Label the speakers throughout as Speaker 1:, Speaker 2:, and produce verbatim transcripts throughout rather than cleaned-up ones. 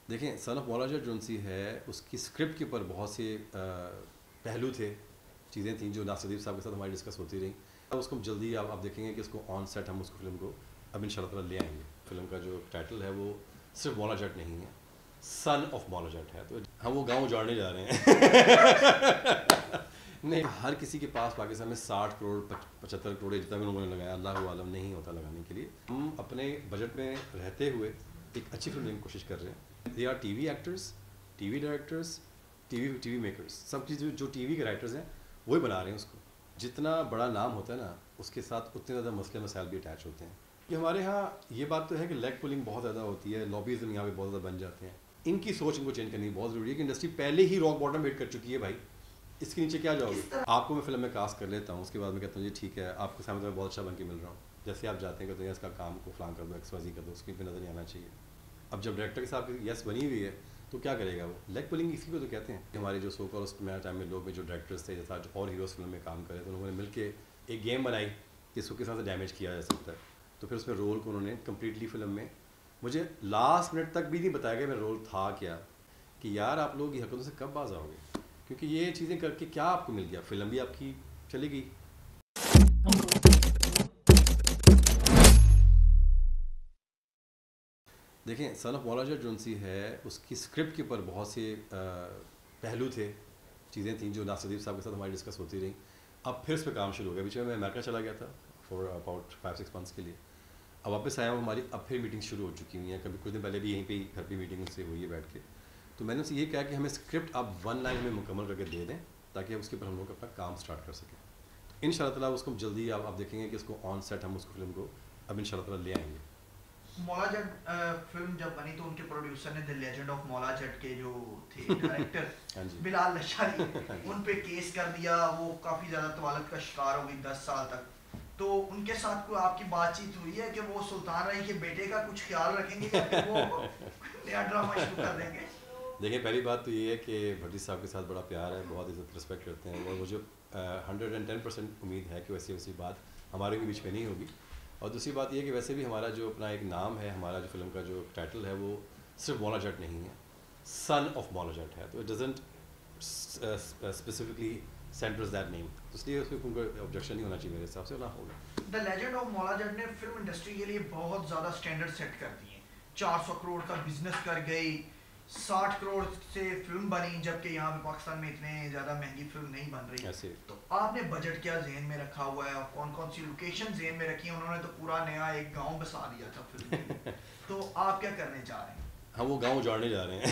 Speaker 1: देखें, son of Maula Jatt zone सी है, उसकी स्क्रिप्ट के ऊपर बहुत से अ, पहलू थे, चीज़ें थी जो नासिर साहब के साथ हमारी डिस्कस होती रही। अब उसको जल्दी आप, आप देखेंगे कि इसको ऑन सेट हम उसको फिल्म को अब इंशाल्लाह ताला ले आएंगे। फिल्म का जो टाइटल है वो सिर्फ मौला जट नहीं है, सन ऑफ मौला जट है। तो हम वो गाँव उजाड़ने जा रहे हैं। नहीं, हर किसी के पास पाकिस्तान में साठ करोड़ पचहत्तर करोड़ जितना भी लोगों ने लगाया, अल्लाह आलम नहीं होता लगाने के लिए। हम अपने बजट में रहते हुए एक अच्छी फिल्म लेने की कोशिश कर रहे हैं। They are T V actors, T V directors, T V T V makers, सब चीज़ जो टी वी के राइटर्स हैं वही बना रहे हैं उसको। जितना बड़ा नाम होता है ना, उसके साथ उतने ज़्यादा मसले मसाइल भी अटैच होते हैं। कि हमारे यहाँ ये बात तो है कि लेग पुलिंग बहुत ज़्यादा होती है, लॉबीज़म यहाँ पे बहुत ज़्यादा बन जाते हैं। इनकी सोच इनको चेंज करनी बहुत ज़रूरी है कि इंडस्ट्री पहले ही रॉक बॉटम हिट कर चुकी है भाई, इसके नीचे क्या जाओगे। आपको मैं फिल्म में कास्ट कर लेता हूँ, उसके बाद मैं कहता हूँ जी ठीक है, आपके सामने तो मैं बहुत अच्छा बन के मिल रहा हूँ। जैसे आप जाते हैं कहते हैं इसका काम को फ्लांग कर दो, एक्सवाजी कर दो, स्क्रीन पे नज़र नहीं आना चाहिए। अब जब डायरेक्टर के साथ यस बनी हुई है तो क्या करेगा वो? लेग पुलिंग इसी को तो कहते हैं। हमारे जो सो कॉल उस टाइम में लोग में जो डायरेक्टर्स थे, जैसा और हीरोज़ फिल्म में काम करे, तो उन्होंने मिलकर एक गेम बनाई कि इसको किस तरह से डैमेज किया जा सकता है। तो फिर उसमें रोल को उन्होंने कम्प्लीटली फिल्म में, मुझे लास्ट मिनट तक भी नहीं बताया गया मेरा रोल था क्या, कि यार आप लोग ये हरकतों से कब बाज आओगे, क्योंकि ये चीज़ें करके क्या आपको मिल गया, फिल्म भी आपकी चली गई। देखें, son of Maula Jatt zone सी है, उसकी स्क्रिप्ट के ऊपर बहुत से आ, पहलू थे, चीज़ें थी जो नासिर साहब के साथ हमारी डिस्कस होती रही। अब फिर इस पर काम शुरू हो गया। बीच में मैं अमेरिका चला गया था for about five six months के लिए। अब वापस आया हूँ, हमारी अब फिर मीटिंग शुरू हो चुकी हुई हैं। कभी कुछ दिन पहले भी यहीं पे ही घर पे मीटिंग उनसे हुई है बैठ के। तो मैंने उनसे ये कहा कि हमें स्क्रिप्ट आप वन लाइन में मुकम्मल करके दे दें, ताकि उसके ऊपर हम लोग अपना काम स्टार्ट कर सकें। इंशाल्लाह ताला उसको जल्दी आप, आप देखेंगे कि इसको ऑन सेट हम उसको फिल्म को अब इंशाल्लाह ताला ले आएंगे।
Speaker 2: मौला जट फिल्म जब बनी तो उनके प्रोड्यूसर ने the legend of Maula Jatt के जो थे डायरेक्टर
Speaker 1: हाँ जी,
Speaker 2: बिलाल लशारी उन पे केस कर दिया। वो काफ़ी ज़्यादा तवालत का शिकार हो गई दस साल तक। तो उनके साथ कोई आपकी बातचीत हुई है कि वो सुल्तान रही के बेटे का कुछ ख्याल रखेंगे या फिर वो नया ड्रामा शुरू कर देंगे?
Speaker 1: देखिए पहली बात तो ये है कि भट्टी साहब के साथ बड़ा प्यार है, बहुत इज़्ज़त रिस्पेक्ट करते हैं और मुझे हंड्रेड एंड टेन परसेंट उम्मीद है कि वैसी वैसी बात हमारे भी बीच में नहीं होगी। और दूसरी बात ये है कि वैसे भी हमारा जो अपना एक नाम है, हमारा जो फिल्म का जो टाइटल है वो सिर्फ मौला जट नहीं है, सन ऑफ मौला जट है। तो it doesn't specifically centers that name, तो इसलिए उसमें कोई ऑब्जेक्शन नहीं होना चाहिए मेरे हिसाब से, ना होगा।
Speaker 2: The legend of Maula Jatt ने फिल्म इंडस्ट्री के लिए बहुत ज़्यादा स्टैंडर्ड सेट कर दिए। चार सौ करोड़ का बिजनेस कर गई, साठ करोड़ से फिल्म बनी, जबकि यहाँ पे पाकिस्तान में इतने ज़्यादा महंगी फिल्म नहीं बन रही।
Speaker 1: ऐसे
Speaker 2: तो आपने बजट क्या जहन में रखा हुआ है और कौन कौन सी लोकेशन जहन में रखी है? उन्होंने तो पूरा नया एक गांव बसा दिया था फिल्म के लिए। तो आप क्या करने चाह रहे हैं?
Speaker 1: हम वो गाँव उजाड़ने जा रहे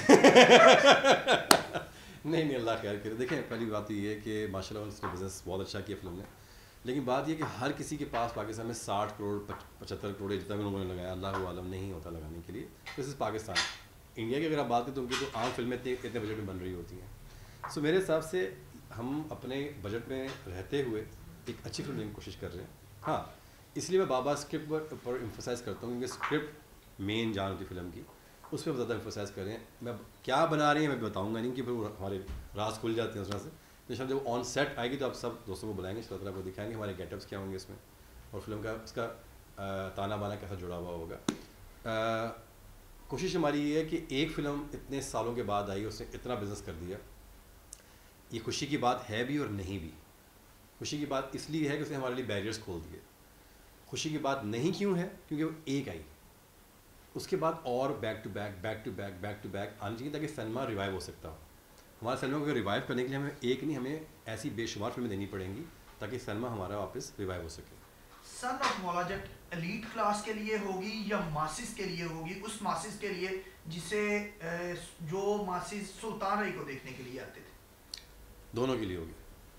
Speaker 1: हैं। नहीं नहीं, अल्लाह खैर करे। देखें पहली बात तो ये है कि माशाल्लाह उसने बिज़नेस बहुत अच्छा किया फिल्म ने, लेकिन बात ये कि हर किसी के पास पाकिस्तान में साठ करोड़ पचहत्तर करोड़ जितना भी लोगों ने लगाया, अल्लाह आलम नहीं होता लगाने के लिए। This is Pakistan. इंडिया की अगर आप बात करें तो उनकी तो आम फिल्में इतने इतने बजट में बन रही होती हैं। सो मेरे हिसाब से हम अपने बजट में रहते हुए एक अच्छी फिल्म लेने की कोशिश कर रहे हैं। हाँ, इसलिए मैं बाबा स्क्रिप्ट पर, पर एम्फोसाइज़ करता हूँ, क्योंकि स्क्रिप्ट मेन जान होती फिल्म की, उस पर ज़्यादा एम्फोसाइज़ करें। मैं क्या बना रही हैं मैं बताऊँगा नहीं, कि फिर वो हमारे राज खुल जाते हैं उस तरह से। तो शायद जब ऑन सेट आएगी तो आप सब दोस्तों को बुलाएंगे, इंशाल्लाह ताला आपको दिखाएंगे हमारे गेटअप्स क्या होंगे इसमें, और फिल्म का उसका ताना बाना कैसा जुड़ा हुआ होगा। आ, कोशिश हमारी ये है कि एक फ़िल्म इतने सालों के बाद आई, उसने इतना बिज़नेस कर दिया। ये खुशी की बात है भी और नहीं भी। खुशी की बात इसलिए है कि उसने हमारे लिए बैरियर्स खोल दिए। खुशी की बात नहीं क्यों है? क्योंकि वो एक आई, उसके बाद और back to back back to back back to back आनी चाहिए, ताकि सिनेमा रिवाइव हो सकता हो। हमारे सिनेमा को रिवाइव करने के लिए हमें एक नहीं, हमें ऐसी बेशुमार फिल्में देनी पड़ेंगी ताकि सिनेमा हमारा वापस रिवाइव हो सके।
Speaker 2: Son of Maula Jatt elite class के लिए होगी या मासिस के लिए होगी? उस मासिस के लिए जिसे जो मासिस सुल्तान रही को देखने के लिए आते थे?
Speaker 1: दोनों के लिए होगी।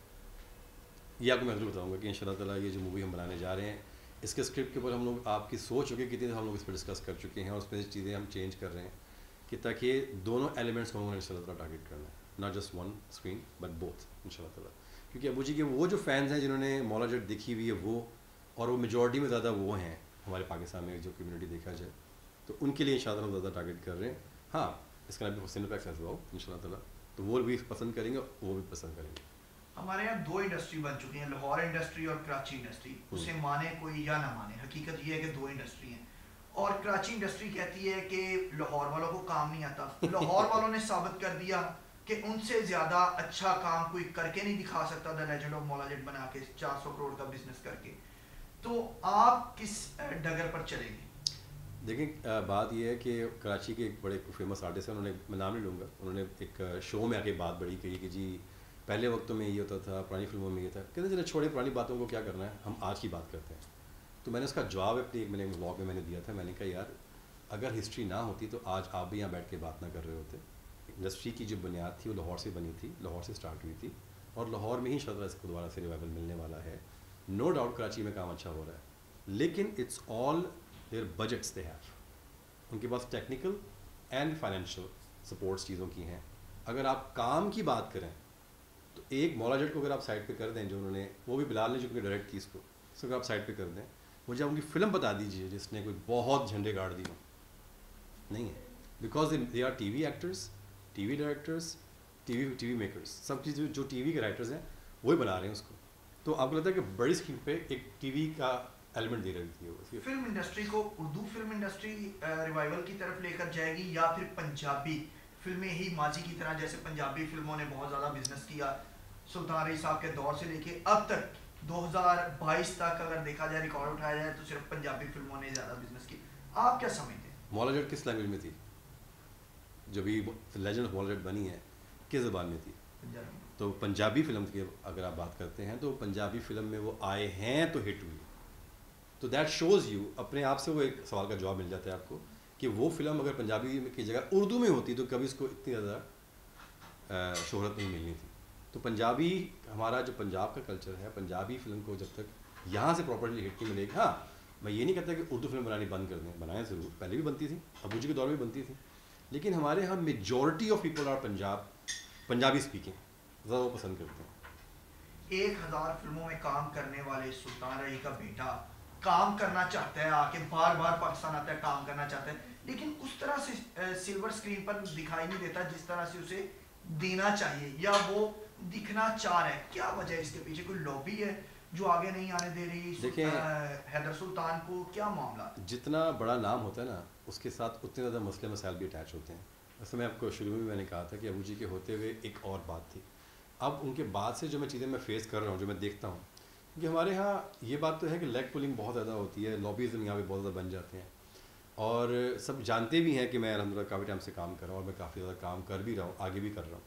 Speaker 1: ये आपको मैं ज़रूर बताऊँगा कि इंशाल्लाह ताला ये जो मूवी हम बनाने जा रहे हैं, इसके स्क्रिप्ट के ऊपर हम लोग, आपकी सोच होगी कितनी हम लोग इस पर डिस्कस कर चुके हैं, और उसमें चीज़ें हम चेंज कर रहे हैं कि ताकि दोनों एलिमेंट्स को हम इंशाल्लाह ताला टारगेट करना है, not just one screen but both इंशाल्लाह ताला। क्योंकि अबू जी के वो जो फैंस हैं जिन्होंने मौला जट देखी हुई है वो, और वो मेजॉरिटी में ज़्यादा वो हैं हमारे पाकिस्तान में जो कम्युनिटी देखा जाए, तो उनके लिए इंशाल्लाह हम ज़्यादा टारगेट कर रहे हैं। हाँ, इसका नाम भी सिनेप्लेक्स एज वेल इंशाल्लाह ताला, तो वो भी पसंद करेंगे, वो भी पसंद करेंगे।
Speaker 2: हमारे यहाँ दो इंडस्ट्री बन चुकी हैं, लाहौर इंडस्ट्री और कराची इंडस्ट्री। उसे माने कोई या ना माने, हकीकत ये है कि दो इंडस्ट्री हैं। और कराची इंडस्ट्री कहती है कि लाहौर वालों को काम नहीं आता। लाहौर वालों ने साबित कर दिया कि उनसे ज़्यादा अच्छा काम कोई करके नहीं दिखा सकता the legend of Maula Jatt बना के चार सौ करोड़ का बिजनेस करके। तो आप किस डगर पर चलेंगे?
Speaker 1: देखिए, बात यह है कि कराची के एक बड़े फेमस आर्टिस्ट हैं, उन्होंने, मैं नाम नहीं लूँगा, उन्होंने एक शो में आके बात बड़ी कही कि जी पहले वक्तों में ये होता था, पुरानी फिल्मों में ये था, कहते चलो छोड़े पुरानी बातों को, क्या करना है, हम आज की बात करते हैं। तो मैंने उसका जवाब अपनी मैंने व्लॉग में मैंने दिया था। मैंने कहा यार अगर हिस्ट्री ना होती तो आज आप भी यहाँ बैठ के बात ना कर रहे होते। इंडस्ट्री की जो बुनियाद थी वो लाहौर से बनी थी, लाहौर से स्टार्ट हुई थी, और लाहौर में ही शायद इसको दोबारा से रिवाइवल मिलने वाला है। नो डाउट कराची में काम अच्छा हो रहा है, लेकिन it's all their budgets they have, उनके पास टेक्निकल एंड फाइनेंशियल सपोर्ट्स चीज़ों की हैं। अगर आप काम की बात करें तो एक मौला जेट को अगर आप साइड पे कर दें, जो उन्होंने, वो भी बिलाल ने जो डायरेक्ट की इसको, इसको अगर आप साइड पे कर दें, मुझे आप उनकी फ़िल्म बता दीजिए जिसने कोई बहुत झंडे गाड़ दी हो। नहीं है, because they are T V actors, T V directors, T V T V makers, सब चीज़ जो टी वी के राइटर्स हैं वही बना रहे हैं उसको। तो आपको लगता है कि बड़ी स्क्रीन पे एक टी वी का एलिमेंट दे रही थी वो।
Speaker 2: फिल्म इंडस्ट्री को उर्दू फिल्म इंडस्ट्री रिवाइवल की तरफ लेकर जाएगी, या फिर पंजाबी फिल्में ही माजी की तरह, जैसे पंजाबी फिल्मों ने बहुत ज़्यादा बिजनेस किया सुल्तान रईस साहब के दौर से लेके अब तक दो हज़ार बाईस तक अगर देखा जाए, रिकॉर्ड उठाया जाए, तो सिर्फ पंजाबी फिल्मों ने ज़्यादा बिजनेस की। आप क्या समझते हैं?
Speaker 1: मौला जेट किस लैंग्वेज में थी? जो भी लेजेंड ऑफ मौला जेट बनी है किस ज़बान में थी?
Speaker 2: पंजाबी।
Speaker 1: तो पंजाबी फिल्म की अगर आप बात करते हैं तो पंजाबी फिल्म में वो आए हैं तो हिट हुई। तो दैट शोज़ यू, अपने आप से वो एक सवाल का जवाब मिल जाता है आपको कि वो फिल्म अगर पंजाबी की जगह उर्दू में होती तो कभी इसको इतनी ज़्यादा शोहरत नहीं मिलनी थी। तो पंजाबी, हमारा जो पंजाब का कल्चर है, पंजाबी फिल्म को जब तक यहाँ से प्रॉपर्ली हिट नहीं मिलेगी, हाँ मैं ये नहीं कहता कि उर्दू फिल्म बनानी बंद कर दें, बनाएं ज़रूर, पहले भी बनती थी, अबू जी के दौर में बनती थी, लेकिन हमारे यहाँ majority of people are Punjab Punjabi speaking ज़्यादा वो पसंद करते हैं।
Speaker 2: एक हज़ार फिल्मों में काम करने वाले सुल्तान रही का बेटा काम करना चाहता है, आके बार बार पाकिस्तान आता है, काम करना चाहता है, लेकिन उस तरह से सिल्वर स्क्रीन पर दिखाई नहीं देता जिस तरह से उसे देना चाहिए, या वो दिखना चाह रहा है। क्या वजह है इसके पीछे? कोई लॉबी है जो आगे नहीं आने दे रही
Speaker 1: देखिए
Speaker 2: हैदर सुल्तान को? क्या मामला?
Speaker 1: जितना बड़ा नाम होता है ना, उसके साथ उतने ज़्यादा मसले मसाइल भी अटैच होते हैं। वैसे मैं आपको शुरू में मैंने कहा था कि अबू जी के होते हुए एक और बात थी। अब उनके बाद से जो मैं चीज़ें मैं फेस कर रहा हूँ, जो मैं देखता हूँ, कि हमारे यहाँ ये बात तो है कि लेग पुलिंग बहुत ज़्यादा होती है, लॉबीज़ यहाँ पे बहुत ज़्यादा बन जाते हैं, और सब जानते भी हैं कि मैं अलहमदुलिल्लाह काफ़ी टाइम से काम कर रहा हूँ, और मैं काफ़ी ज़्यादा काम कर भी रहा हूँ, आगे भी कर रहा हूँ,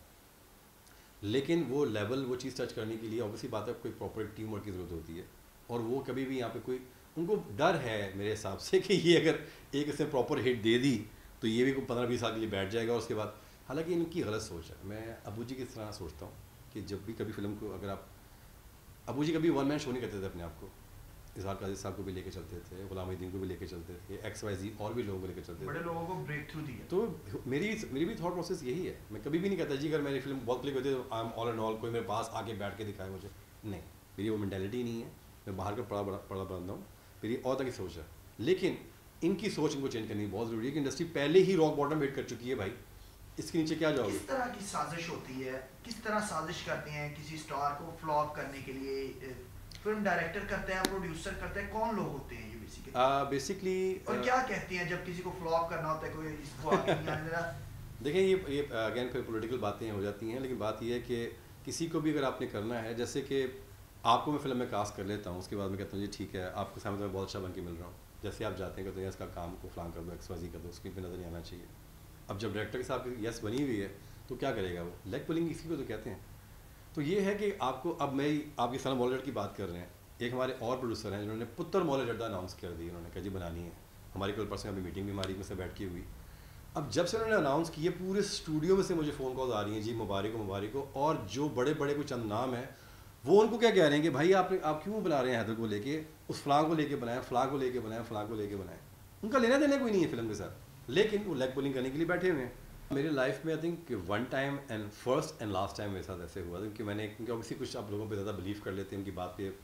Speaker 1: लेकिन वो लेवल, वो चीज़ टच करने के लिए ऑब्वियसली बात है कोई प्रॉपर टीम वर्क की ज़रूरत होती है, और वो कभी भी यहाँ पे कोई, उनको डर है मेरे हिसाब से कि ये अगर एक इसने प्रॉपर हिट दे दी तो ये भी कोई पंद्रह बीस साल के लिए बैठ जाएगा, और उसके बाद, हालांकि इनकी गलत सोच है। मैं अबू जी की तरह सोचता हूँ कि जब भी कभी फिल्म को, अगर आप, अबू जी कभी वन मैन शो नहीं करते थे अपने आप को, इजहार काजी साहब को भी लेके चलते थे, गुलाम उद्दीन को भी लेके चलते थे, एक्स वाई जी और भी लोगों को लेके चलते थे,
Speaker 2: बड़े लोगों को ब्रेक थ्रू दिया।
Speaker 1: तो मेरी मेरी भी थॉट प्रोसेस यही है। मैं कभी भी नहीं कहता जी अगर मेरी फिल्म बहुत क्लिक होती है तो I am all and all, कोई मेरे पास आके बैठ के दिखाए मुझे, नहीं, मेरी वो मैंटेलिटी नहीं है। मैं बाहर का पड़ा बड़ा पड़ा बंदा हूँ, मेरी और तरह की सोच है, लेकिन इनकी सोच इनको चेंज करनी बहुत ज़रूरी है कि इंडस्ट्री पहले ही रॉक बॉटम वेट कर चुकी है भाई, इसके नीचे क्या जाओगे?
Speaker 2: किस तरह की साजिश होती है, किस तरह साजिश करते हैं किसी स्टार को फ्लॉप करने के लिए? फिल्म डायरेक्टर करते हैं, प्रोड्यूसर करते हैं, कौन लोग होते हैं ये बेसिकली?
Speaker 1: बेसिकली
Speaker 2: और क्या कहते हैं जब किसी को फ्लॉप करना होता है, कोई इसको आगे नहीं आने देना?
Speaker 1: देखिए ये ये अगेन फिर पॉलिटिकल बातें हो जाती हैं, लेकिन बात ये है कि किसी को भी अगर आपने करना है, जैसे कि आपको मैं फिल्म में कास्ट कर लेता हूँ, उसके बाद मैं कहता हूँ जी ठीक है, आपके सामने मैं बहुत अच्छा बन के मिल रहा हूँ, जैसे आप जाते हैं कहते हैं इसका काम को फ्लांग कर दो, एक्सवाजी कर दो, स्क्रीन पे नज़र नहीं आना चाहिए। अब जब डायरेक्टर के साथ यस बनी हुई है तो क्या करेगा वो? लेग पुलिंग इसी को तो कहते हैं। तो ये है कि आपको, अब मैं आप ये सना मौला जेट की बात कर रहे हैं, एक हमारे और प्रोड्यूसर हैं जिन्होंने पुत्र मौला जेट अनाउंस कर दी, उन्होंने कहा जी बनानी है, हमारी कल परसों अभी मीटिंग भी हमारी में से बैठ की हुई। अब जब से उन्होंने अनाउंस किए पूरे स्टूडियो में से मुझे फ़ोन कॉल आ रही हैं जी मुबारक हो मुबारक हो, और जो बड़े बड़े कोई चंद नाम है वो उनको क्या कह रहे हैं कि भाई आपने आप क्यों बुला रहे हैं हैदर को लेके, उस फलां को लेके बनाए, फलां को लेके बनाए, फलां को लेके बनाए, उनका लेना देना कोई नहीं है फिल्म के साथ, लेकिन वो लेग पुलिंग करने के लिए बैठे हुए हैं। मेरी लाइफ में I think one time and first and last time मेरे साथ ऐसे हुआ था, क्योंकि मैंने, क्योंकि ऑब्वियसली कुछ आप लोगों पे ज़्यादा बिलीव कर लेते हैं, उनकी बात पे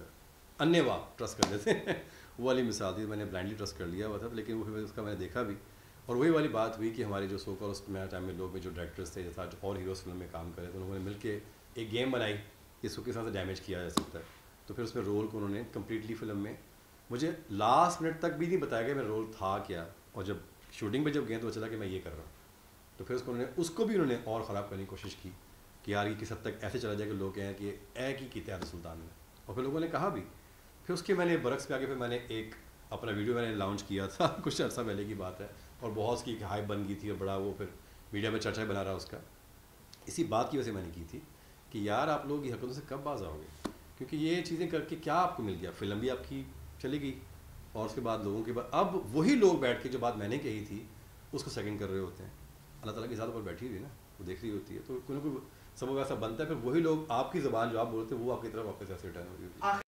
Speaker 1: अन्य वाह ट्रस्ट कर लेते हैं वो वाली मिसाल थी, मैंने ब्लाइंडली ट्रस्ट कर लिया हुआ था, लेकिन वो उसका मैंने देखा भी, और वही वाली बात हुई कि हमारे जो सोकर उस टाइम में लोग में जो डायरेक्टर्स थे, जैसा और हीरोज़ फिल्म में काम करे, तो उन्होंने मिल के एक गेम बनाई कि इसको किस तरह से डैमेज किया जा सकता है। तो फिर उसमें रोल को उन्होंने कम्प्लीटली फिल्म में मुझे लास्ट मिनट तक भी नहीं बताया गया मेरा रोल था क्या, और जब शूटिंग पे जब गए तो चला कि मैं ये कर रहा हूँ, तो फिर उसको उन्होंने उसको भी उन्होंने और ख़राब करने की कोशिश की कि यार ये किस हद तक ऐसे चला जाए कि लोग कहें कि ए की की तैयार सुल्तान में, और फिर लोगों ने कहा भी। फिर उसके मैंने बरक्स पे आके फिर मैंने एक अपना वीडियो मैंने लॉन्च किया था कुछ अर्सा पहले की बात है, और बहुत उसकी हाइप बन गई थी और बड़ा वो फिर मीडिया में चर्चा बना रहा उसका। इसी बात की वजह से मैंने की थी कि यार आप लोग ये हरकतों से कब बाज आओगे, क्योंकि ये चीज़ें करके क्या आपको मिल गया, फिल्म भी आपकी चली गई, और उसके बाद लोगों के बाद अब वही लोग बैठ के जो बात मैंने कही थी उसको सेकंड कर रहे होते हैं। अल्लाह ताला की ज़ात पर बैठी हुई है ना, वो देख रही होती है, तो कोई ना कोई सबक ऐसा बनता है, फिर वही लोग आपकी ज़बान जो आप बोलते हैं वो आपकी तरफ वापस ऐसे रिटर्न हो रही होती है।